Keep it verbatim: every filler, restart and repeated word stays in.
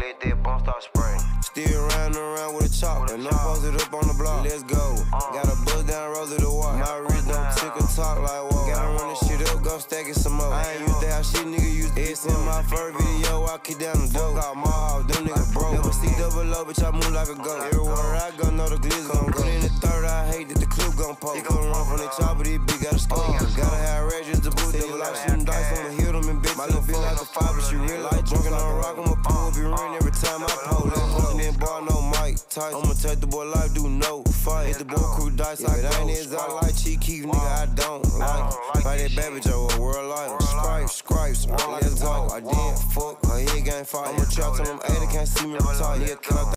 let that bump start spraying. Still riding around with a chop, and I'm posted up on the block. Let's go. Got a buzz down road to the watch. My wrist don't tick and talk like whoa. Gotta run this shit up, go stack it some more. I ain't used to how shit nigga used to. It's in my first video, I kick down the door. Got my house, them niggas broke. Never see double O, bitch, I move like a goat. Everywhere I go, know the glizz gon' go. In the third, I hate that the clip gon' poke. Couldn't run from the chopper, these bitch got a scope. Gotta have rage to boot. Double out, shooting dice, I'ma hit them and bitch. My little bitch like a five, but she real like drunken on rock. I'ma pull up your ring every time I pull. Fucking in bar, no mic. Tight. I'ma take the boy life, do no fight. Hit the boy crew dice, I ain't exotic like cheek keep, nigga, I don't like. Fight that bad bitch over world light. Stripes, stripes, let's go. I didn't fuck, her head game fight. I'ma trap till I'm eighty, can't see me retire.